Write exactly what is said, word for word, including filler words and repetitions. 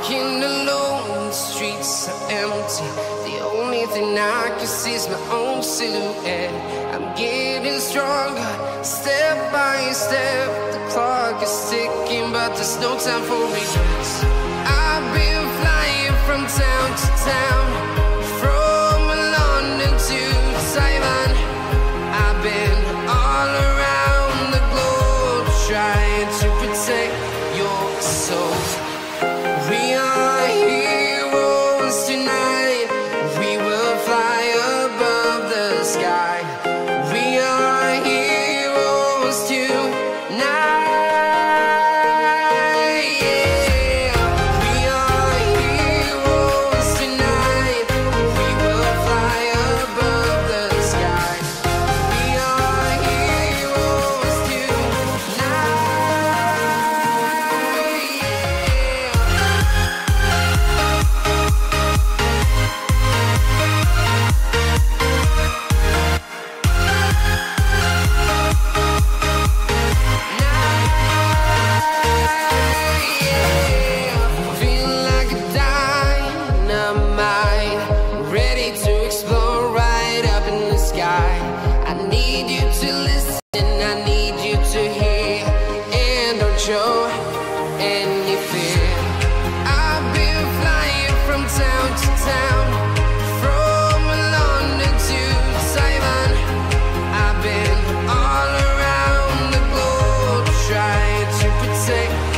Walking alone, the streets are empty. The only thing I can see is my own silhouette. I'm getting stronger, step by step. The clock is ticking, but there's no time for regrets. I've been flying from town to town, from London to Taiwan. I've been all around the globe, trying to protect your soul. We are heroes tonight. We will fly above the sky. We are heroes tonight. Yeah. We are heroes tonight. We will fly above the sky. We are heroes tonight. Feeling like a dynamite, ready to explode right up in the sky. I need you to listen, I need you to hear, and don't show any fear. I've been flying from town to town, from London to Taiwan. I've been all around the globe, trying to protect